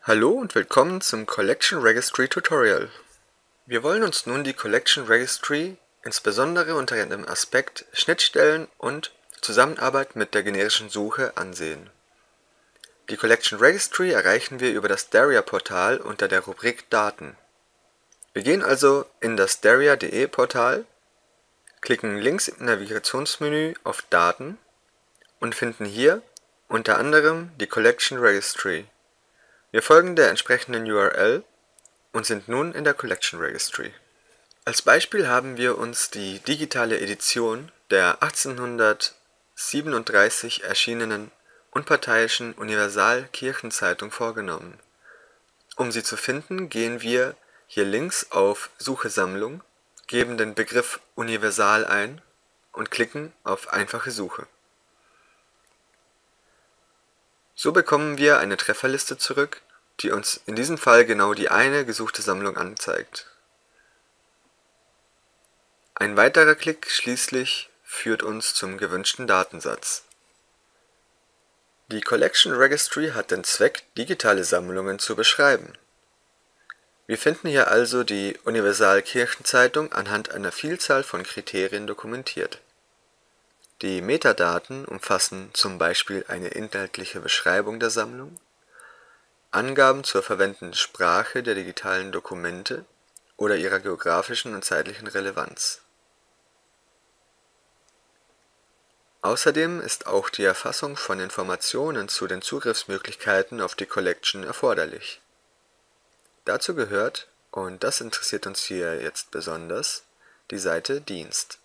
Hallo und willkommen zum Collection Registry Tutorial. Wir wollen uns nun die Collection Registry insbesondere unter dem Aspekt Schnittstellen und Zusammenarbeit mit der generischen Suche ansehen. Die Collection Registry erreichen wir über das Daria-Portal unter der Rubrik Daten. Wir gehen also in das daria.de Portal, klicken links im Navigationsmenü auf Daten und finden hier unter anderem die Collection Registry. Wir folgen der entsprechenden URL und sind nun in der Collection Registry. Als Beispiel haben wir uns die digitale Edition der 1837 erschienenen unparteiischen Universalkirchenzeitung vorgenommen. Um sie zu finden, gehen wir hier links auf Suche Sammlung, geben den Begriff Universal ein und klicken auf Einfache Suche. So bekommen wir eine Trefferliste zurück, die uns in diesem Fall genau die eine gesuchte Sammlung anzeigt. Ein weiterer Klick schließlich führt uns zum gewünschten Datensatz. Die Collection Registry hat den Zweck, digitale Sammlungen zu beschreiben. Wir finden hier also die Universalkirchenzeitung anhand einer Vielzahl von Kriterien dokumentiert. Die Metadaten umfassen zum Beispiel eine inhaltliche Beschreibung der Sammlung, Angaben zur verwendeten Sprache der digitalen Dokumente oder ihrer geografischen und zeitlichen Relevanz. Außerdem ist auch die Erfassung von Informationen zu den Zugriffsmöglichkeiten auf die Collection erforderlich. Dazu gehört, und das interessiert uns hier jetzt besonders, die Seite Dienst.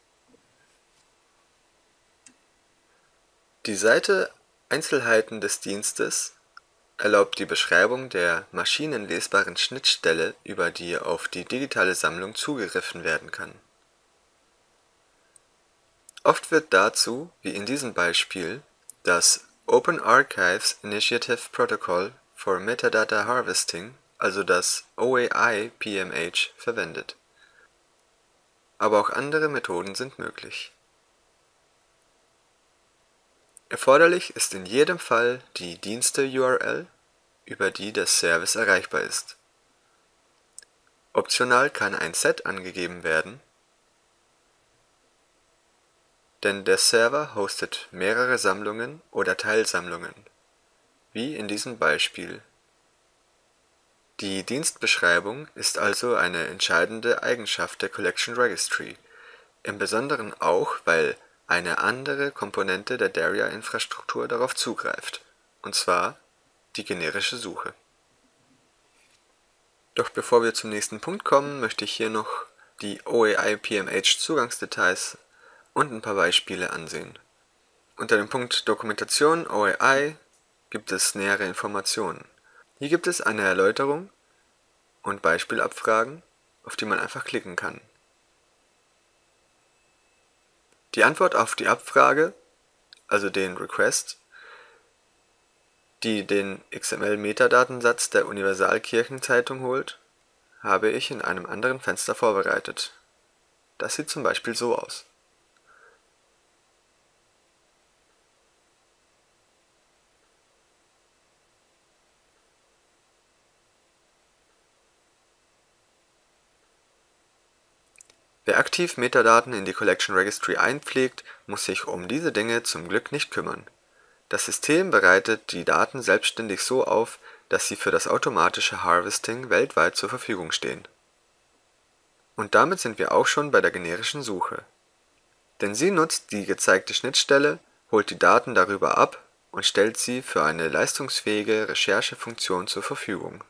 Die Seite Einzelheiten des Dienstes erlaubt die Beschreibung der maschinenlesbaren Schnittstelle, über die auf die digitale Sammlung zugegriffen werden kann. Oft wird dazu, wie in diesem Beispiel, das Open Archives Initiative Protocol for Metadata Harvesting, also das OAI-PMH, verwendet. Aber auch andere Methoden sind möglich. Erforderlich ist in jedem Fall die Dienste-URL, über die der Service erreichbar ist. Optional kann ein Set angegeben werden, denn der Server hostet mehrere Sammlungen oder Teilsammlungen, wie in diesem Beispiel. Die Dienstbeschreibung ist also eine entscheidende Eigenschaft der Collection Registry, im Besonderen auch, weil eine andere Komponente der Daria-Infrastruktur darauf zugreift, und zwar die generische Suche. Doch bevor wir zum nächsten Punkt kommen, möchte ich hier noch die OAI-PMH-Zugangsdetails und ein paar Beispiele ansehen. Unter dem Punkt Dokumentation OAI gibt es nähere Informationen. Hier gibt es eine Erläuterung und Beispielabfragen, auf die man einfach klicken kann. Die Antwort auf die Abfrage, also den Request, die den XML-Metadatensatz der Universalkirchenzeitung holt, habe ich in einem anderen Fenster vorbereitet. Das sieht zum Beispiel so aus. Wer aktiv Metadaten in die Collection Registry einpflegt, muss sich um diese Dinge zum Glück nicht kümmern. Das System bereitet die Daten selbstständig so auf, dass sie für das automatische Harvesting weltweit zur Verfügung stehen. Und damit sind wir auch schon bei der generischen Suche. Denn sie nutzt die gezeigte Schnittstelle, holt die Daten darüber ab und stellt sie für eine leistungsfähige Recherchefunktion zur Verfügung.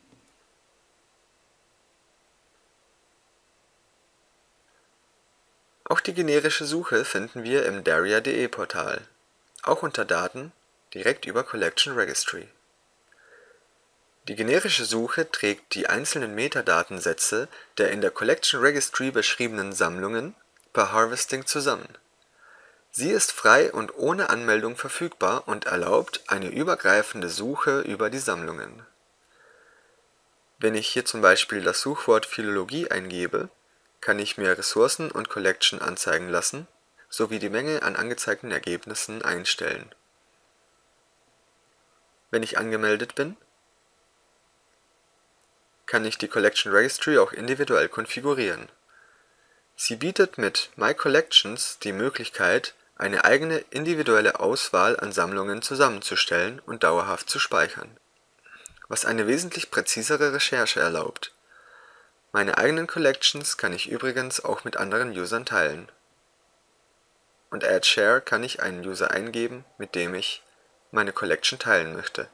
Auch die generische Suche finden wir im daria.de Portal, auch unter Daten, direkt über Collection Registry. Die generische Suche trägt die einzelnen Metadatensätze der in der Collection Registry beschriebenen Sammlungen per Harvesting zusammen. Sie ist frei und ohne Anmeldung verfügbar und erlaubt eine übergreifende Suche über die Sammlungen. Wenn ich hier zum Beispiel das Suchwort Philologie eingebe, kann ich mir Ressourcen und Collection anzeigen lassen, sowie die Menge an angezeigten Ergebnissen einstellen. Wenn ich angemeldet bin, kann ich die Collection Registry auch individuell konfigurieren. Sie bietet mit My Collections die Möglichkeit, eine eigene individuelle Auswahl an Sammlungen zusammenzustellen und dauerhaft zu speichern, was eine wesentlich präzisere Recherche erlaubt. Meine eigenen Collections kann ich übrigens auch mit anderen Usern teilen. Und Add Share kann ich einen User eingeben, mit dem ich meine Collection teilen möchte.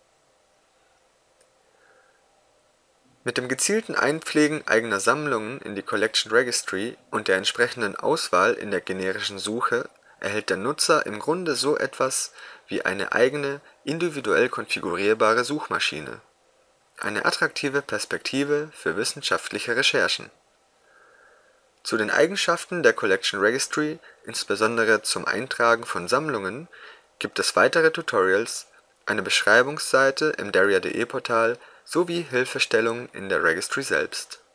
Mit dem gezielten Einpflegen eigener Sammlungen in die Collection Registry und der entsprechenden Auswahl in der generischen Suche erhält der Nutzer im Grunde so etwas wie eine eigene, individuell konfigurierbare Suchmaschine. Eine attraktive Perspektive für wissenschaftliche Recherchen. Zu den Eigenschaften der Collection Registry, insbesondere zum Eintragen von Sammlungen, gibt es weitere Tutorials, eine Beschreibungsseite im Daria.de Portal sowie Hilfestellungen in der Registry selbst